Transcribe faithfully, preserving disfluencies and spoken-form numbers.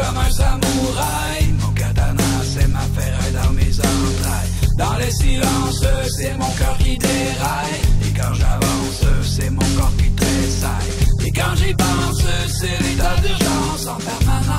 comme un samouraï. Mon katana, c'est ma ferraille dans mes entrailles. Dans les silences, c'est mon cœur qui déraille. Et quand j'avance, c'est mon corps qui tressaille. Et quand j'y pense, c'est l'état d'urgence en permanence.